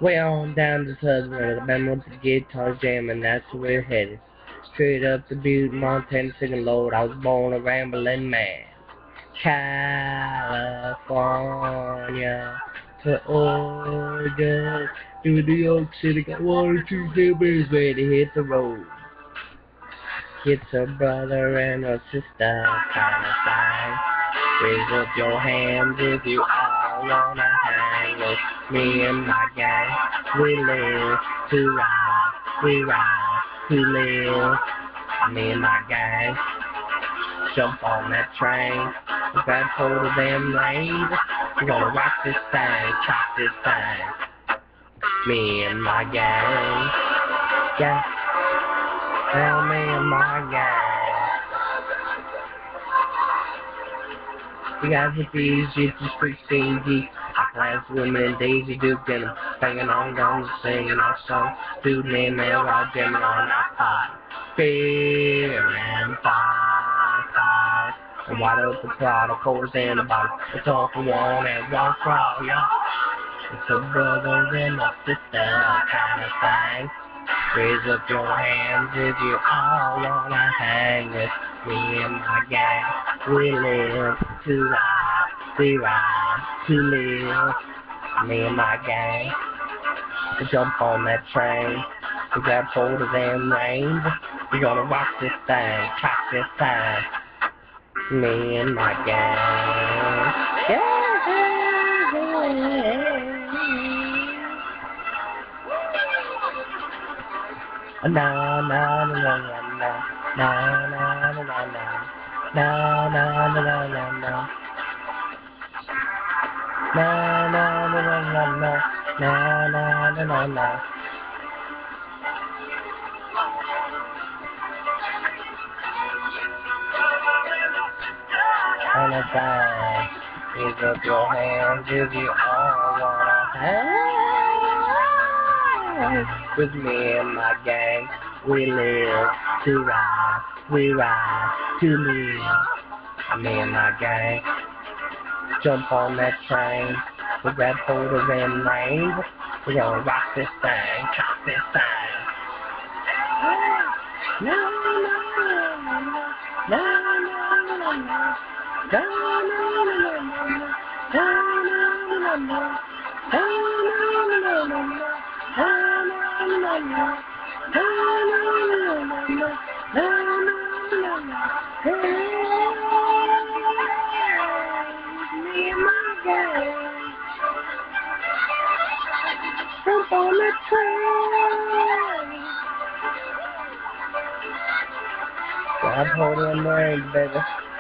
Way on down to Southern Alabama with the guitar jam, and that's where we're headed. Straight up to Butte, Montana, singing Lord, I was born a rambling man. California to Oregon to New York City, got one or two neighbors ready to hit the road. It's a brother and a sister kind of thing. Raise up your hands if you all wanna hang with me and my gang. We live to ride, we ride to live. Me and my gang jump on that train. Grab hold of them reins. We're gonna rock this thing, chop this thing. Me and my gang, yeah. Well, me and my gang. We got hippies, gypsies, freaks, geeks, high-class women, Daisy Duke, and banging on guns, singing our songs, student in there while jamming on our pot. Beer and fire, and wide open throttle, quarters in a bottle. It's all for one and one for all, y'all. It's a brother and a sister kind of thing. Raise up your hands if you all wanna hang with me and my gang. We live to ride, we ride to live. Me and my gang, we jump on that train. We grab hold of them reins. We gonna rock this thing, chop this thing. Me and my gang. Yeah. Na na na na na na na na na na na na na na na na na na na na. And a bang, raise up your hands if you all wanna hang with me and my gang. We live to ride, we ride to live. Me and my gang jump on that train. We grab hold of them reins. We gonna rock this thing, chop this thing. Na na na na na na na na. Na na na na na na na na me and my gang jump on the train. Grab hold of them reins, baby.